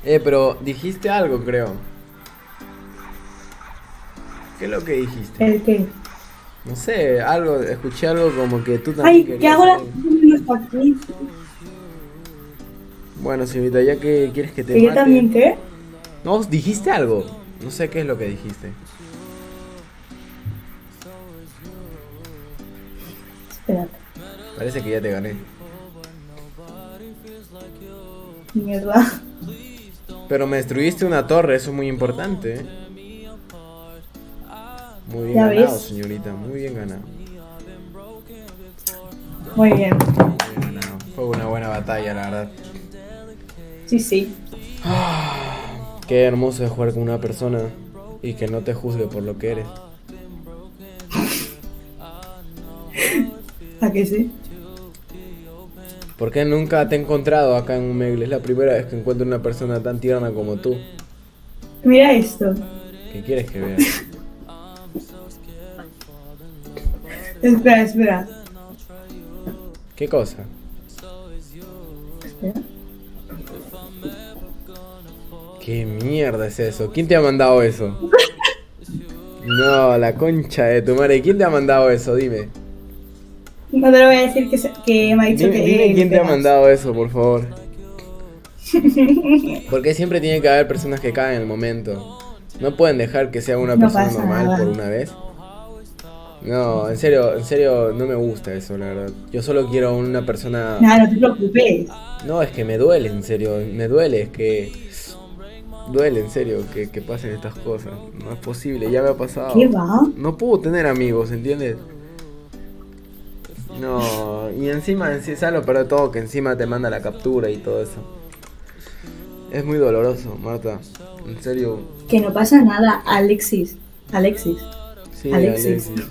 Pero dijiste algo, creo. ¿Qué es lo que dijiste? ¿El qué? No sé, algo, escuché algo como que tú también Ay, ¿qué querías hago la ser. no está aquí? Bueno, señorita, ya que quieres que te ¿Que yo mate. también qué? No, dijiste algo. No sé qué es lo que dijiste. Espérate. Parece que ya te gané. Mierda. Pero me destruiste una torre, eso es muy importante, ¿eh? Muy bien Ya ganado, ves. señorita, muy bien ganado. Muy bien. Muy bien ganado. Fue una buena batalla, la verdad. Sí, sí. Qué hermoso es jugar con una persona y que no te juzgue por lo que eres. ¿A que sí? ¿Por qué nunca te he encontrado acá en Omegle? Es la primera vez que encuentro una persona tan tierna como tú. Mira esto. ¿Qué quieres que vea? Espera, espera. ¿Qué cosa? Espera. ¿Qué mierda es eso? ¿Quién te ha mandado eso? No, la concha de tu madre. ¿Quién te ha mandado eso? Dime. No te lo voy a decir que me ha dicho Dime que le quién te ha pegas. mandado eso, por favor. Porque siempre tiene que haber personas que caen en el momento. No pueden dejar que sea una No persona pasa normal por nada. una vez. No, en serio, no me gusta eso, la verdad. Yo solo quiero una persona. Nada, no te preocupes. No, es que me duele, en serio. Me duele, es que. Duele, en serio, que pasen estas cosas. No es posible, ya me ha ¿Qué pasado. va? No puedo tener amigos, ¿entiendes? No, y encima, ¿sabes lo peor de todo? Que encima te manda la captura y todo eso. Es muy doloroso, Marta. En serio. Que no pasa nada, Alexis. Alexis. Sí, Alexis. Alexis.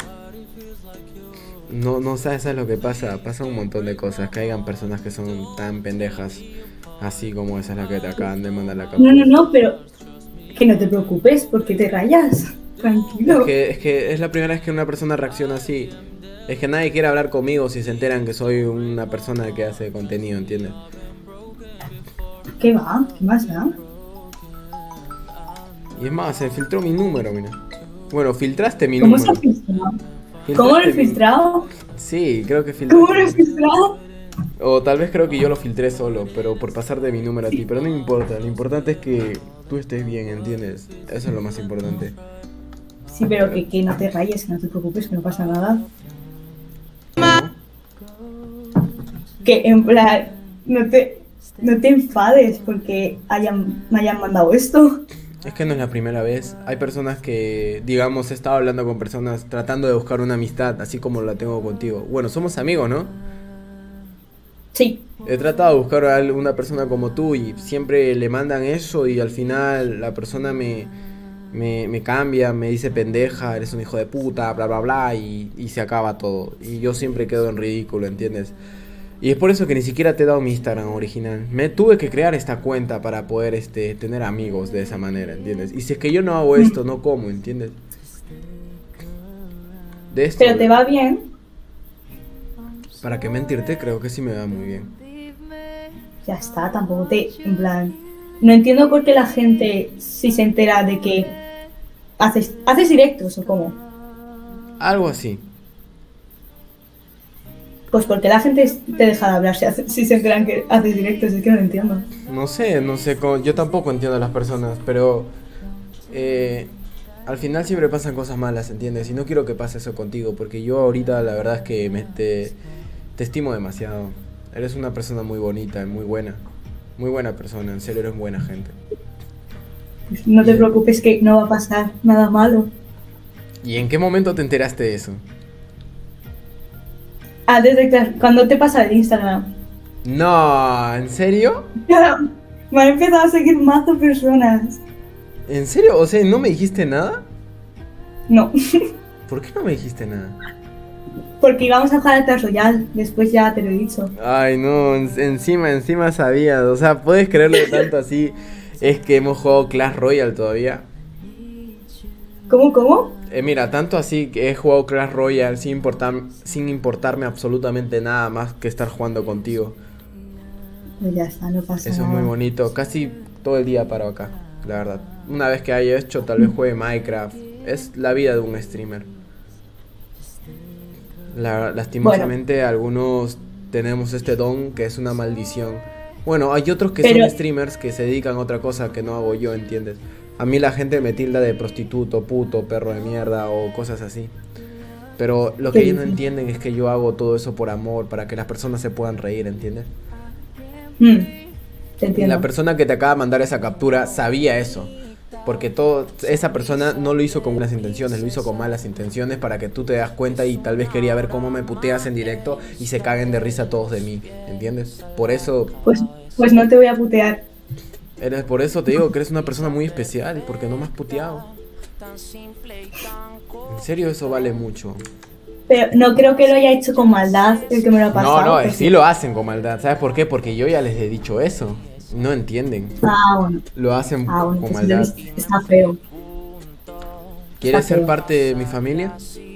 No, no sabes lo que pasa. Pasa un montón de cosas. Que hayan personas que son tan pendejas. Así como esa es la que te acaban de mandar la No, no, captura. no, pero que no te preocupes porque te rayas. Tranquilo. Es que es la primera vez que una persona reacciona así. Es que nadie quiere hablar conmigo si se enteran que soy una persona que hace contenido, ¿entiendes? ¿Qué va? ¿Qué más da? Y es más, se filtró mi número, mira. Bueno, filtraste mi ¿Cómo se ha número. filtrado? ¿Cómo lo Filtraste he mi... filtrado? Sí, creo que ¿Cómo filtraste lo he mi... filtrado? O tal vez creo que yo lo filtré solo, pero por pasar de mi número a ti. Pero no me importa, lo importante es que tú estés bien, ¿entiendes? Eso es lo más importante. Sí, pero que no te rayes, que no te preocupes, que no pasa nada. ¿Cómo? Que en plan, no te enfades porque me hayan mandado esto. Es que no es la primera vez. Hay personas que, digamos, he estado hablando con personas tratando de buscar una amistad, así como la tengo contigo. Bueno, somos amigos, ¿no? Sí, He tratado de buscar a una persona como tú y siempre le mandan eso y al final la persona me cambia, me dice pendeja, eres un hijo de puta, bla bla bla y se acaba todo. Y yo siempre quedo en ridículo, ¿entiendes? Y es por eso que ni siquiera te he dado mi Instagram original. Me tuve que crear esta cuenta para poder tener amigos de esa manera, ¿entiendes? Y si es que yo no hago esto, no como, ¿entiendes? De esto, pero te va bien. para que mentirte, creo que sí me va muy bien. Ya está, tampoco te. En plan. No entiendo por qué la gente, si se entera de que haces directos o cómo. Algo así. Pues porque la gente te deja de hablar si se enteran que haces directos, es que no lo entiendo. No sé cómo, yo tampoco entiendo a las personas, pero eh, al final siempre pasan cosas malas, ¿entiendes? Y no quiero que pase eso contigo, porque yo ahorita la verdad es que te estimo demasiado. Eres una persona muy bonita, muy buena persona, en serio eres buena gente. Pues no te ¿Y, preocupes que no va a pasar nada malo. ¿Y en qué momento te enteraste de eso? Ah, desde que cuando te pasa el Instagram. No, ¿en serio? Me han empezado a seguir mazo personas. ¿En serio? O sea, ¿no me dijiste nada? No, ¿Por qué no me dijiste nada? porque íbamos a jugar al Clash Royale, después ya te lo he dicho. Ay, no, encima sabías. O sea, ¿puedes creerlo tanto así? Es que hemos jugado Clash Royale todavía. ¿Cómo, cómo? Mira, tanto así que he jugado Clash Royale sin importarme absolutamente nada más que estar jugando contigo. Pues ya está, no pasa Eso es nada. muy bonito. Casi todo el día paro acá, la verdad. Una vez que haya hecho, tal vez juegue Minecraft. Es la vida de un streamer. Bueno, Lastimosamente algunos tenemos este don que es una maldición. Bueno, hay otros que pero son streamers que se dedican a otra cosa que no hago yo, ¿entiendes? A mí la gente me tilda de prostituto, puto, perro de mierda o cosas así. Pero lo ¿qué que ellos no dices? entienden es que yo hago todo eso por amor, para que las personas se puedan reír, ¿entiendes? Mm, te Y la entiendo. persona que te acaba de mandar esa captura sabía eso. Porque esa persona no lo hizo con buenas intenciones, lo hizo con malas intenciones para que tú te das cuenta y tal vez quería ver cómo me puteas en directo y se caguen de risa todos de mí, ¿entiendes? Por eso, Pues, pues no te voy a putear. por eso te digo que eres una persona muy especial, porque no me has puteado. En serio, eso vale mucho. Pero no creo que lo haya hecho con maldad el que me lo ha No, pasado. no, Porque... sí lo hacen con maldad. ¿Sabes por qué? Porque yo ya les he dicho eso. No entienden. Bueno. Lo hacen Bueno, con pues maldad. entonces está feo. Está ¿Quieres ser feo. parte de mi familia?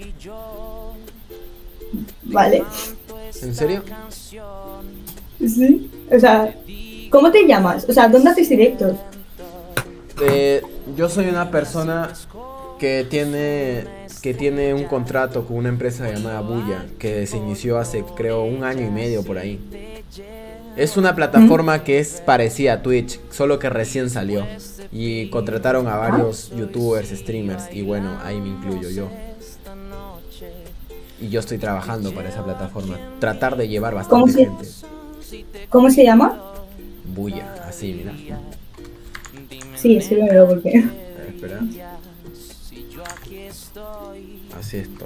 Vale. ¿En serio? Sí. O sea, ¿cómo te llamas? O sea, ¿dónde haces directos? Yo soy una persona que tiene un contrato con una empresa llamada Buya, que se inició hace creo 1 año y medio por ahí. Es una plataforma que es parecida a Twitch, solo que recién salió. Y contrataron a varios youtubers, streamers, y bueno, ahí me incluyo yo. Y yo estoy trabajando para esa plataforma. Tratar de llevar bastante gente. ¿Cómo se llama? Buya, así, mira. Sí, escríbemelo porque... Espera. Así esto.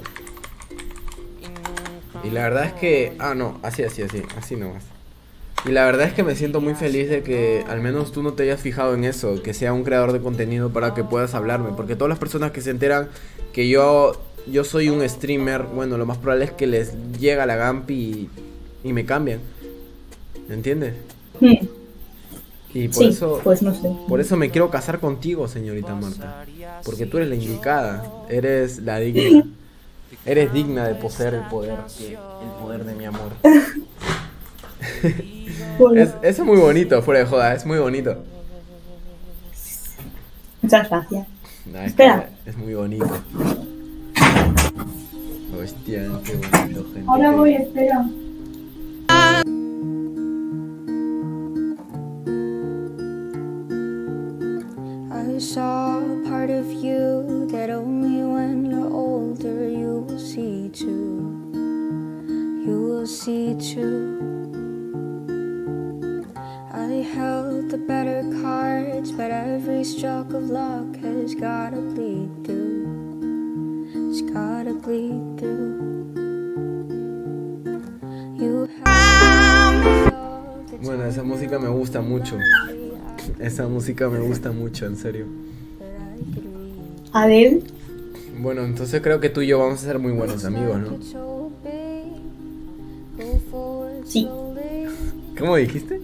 Y la verdad es que... Ah, no, así nomás. Y la verdad es que me siento muy feliz de que al menos tú no te hayas fijado en eso, que sea un creador de contenido para que puedas hablarme. Porque todas las personas que se enteran que yo soy un streamer, bueno, lo más probable es que les llega la Gampi y me cambian. ¿Entiendes? Y por Sí, eso, pues no sé. por eso me quiero casar contigo, señorita Marta. Porque tú eres la indicada, eres la digna. Eres digna de poseer el poder de mi amor. Bueno, Eso es muy bonito, fuera de joda, es muy bonito. muchas gracias. No, Espera. que es muy bonito. Hostia, qué bonito, gente. Ahora voy, espera. I saw a part of you that only when you're older you will see too. You will see too. I held the better cards, but every stroke of luck has gotta bleed through. It's gotta bleed through. You have Bueno, esa música me gusta mucho. Esa música me gusta mucho, en serio. Adele, Bueno, entonces creo que tú y yo vamos a ser muy buenos amigos, ¿no? sí. ¿Cómo dijiste?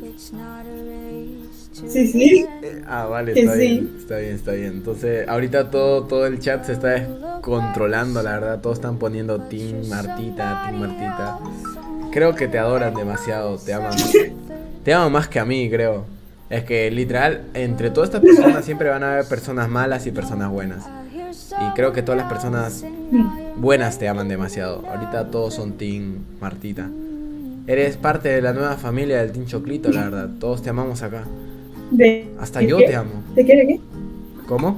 Sí, sí. Vale, Que está sí. bien, está bien, está bien. Entonces, ahorita todo el chat se está descontrolando, la verdad. Todos están poniendo Team Martita, Team Martita. Creo que te adoran demasiado, te aman. Te aman más que a mí, creo. Es que literal, entre todas estas personas siempre van a haber personas malas y personas buenas. Y creo que todas las personas buenas te aman demasiado. Ahorita todos son Team Martita. Eres parte de la nueva familia del Team Choclito, la verdad. Todos te amamos acá. Hasta yo qué? te amo. ¿De qué? ¿De qué? ¿Cómo?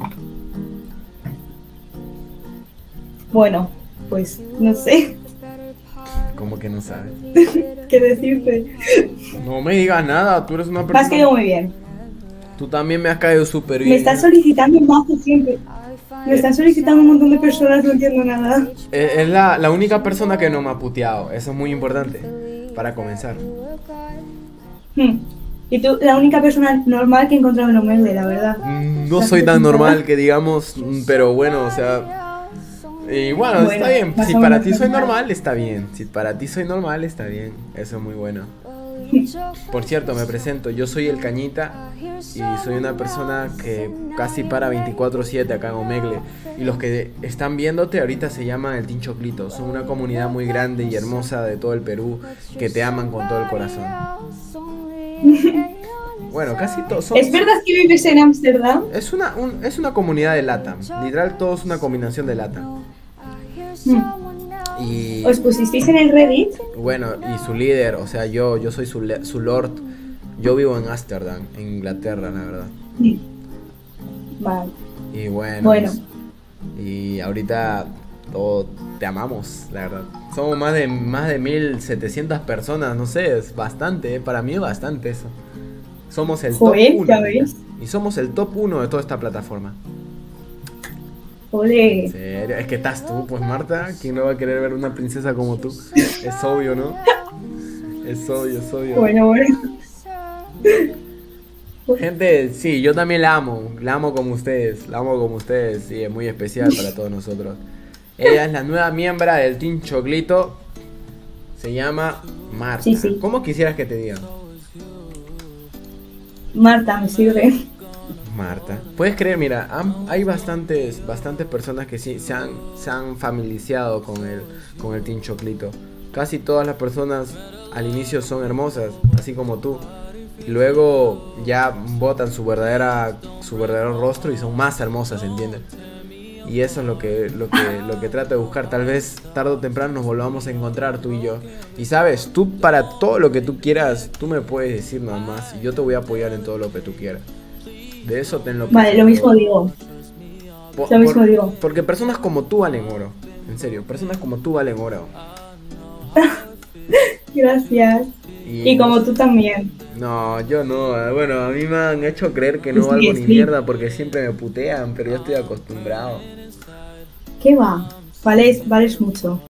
Bueno, pues no sé ¿Cómo que no sabes? qué decirte. No me digas nada, tú eres una Me has persona... caído muy bien. Tú también me has caído súper bien. Me están solicitando más que siempre. Me están solicitando un montón de personas, no entiendo nada. Es la única persona que no me ha puteado. Eso es muy importante. Para comenzar. Y tú, la única persona normal que he encontrado en Omegle, la verdad. No soy tan normal que digamos, pero bueno, o sea... Y bueno, está bien. más Si o para menos ti soy normal. normal, está bien. Si para ti soy normal, está bien. Eso es muy bueno. Por cierto, me presento. Yo soy el Cañita y soy una persona que casi para 24/7 acá en Omegle. Y los que están viéndote ahorita se llaman el Team Choclito. Son una comunidad muy grande y hermosa de todo el Perú que te aman con todo el corazón. Bueno, casi todos son... ¿Es verdad que vives en Ámsterdam? Es una comunidad de LATAM. Literal, todo es una combinación de LATAM. Y ¿Os pusisteis en el Reddit? bueno, y su líder, o sea, yo soy su lord. Yo vivo en Ámsterdam, en Inglaterra, la verdad. Sí. Vale. Y bueno, Bueno. y ahorita todo, te amamos, la verdad. Somos más de 1700 personas, no sé, es bastante, para mí es bastante eso. Somos el Joder, top 1. ya ves. Y somos el top 1 de toda esta plataforma. Ole. ¿En serio? Es que estás tú, pues Marta. ¿Quién no va a querer ver una princesa como tú? Es obvio, ¿no? Es obvio, es obvio. Bueno. Gente, sí, yo también la amo. La amo como ustedes. La amo como ustedes. Sí, es muy especial para todos nosotros. Ella es la nueva miembro del Team Choclito. Se llama Marta. Sí. ¿Cómo quisieras que te digan? Marta, me sirve. Marta. Puedes creer, mira, hay bastantes personas que sí se han familiarizado con el Team Choclito. Casi todas las personas al inicio son hermosas, así como tú. Y luego ya botan su verdadero rostro y son más hermosas, ¿entiendes? Y eso es lo que trato de buscar. Tal vez tarde o temprano nos volvamos a encontrar tú y yo. Y sabes, tú para todo lo que tú quieras, tú me puedes decir nada más y yo te voy a apoyar en todo lo que tú quieras. De eso tenlo. Vale, lo mismo digo. Lo mismo digo. Porque personas como tú valen oro. En serio, personas como tú valen oro. Gracias. Y como tú también. No, yo no. Bueno, a mí me han hecho creer que no valgo ni mierda porque siempre me putean, pero yo estoy acostumbrado. ¿Qué va? Vales mucho.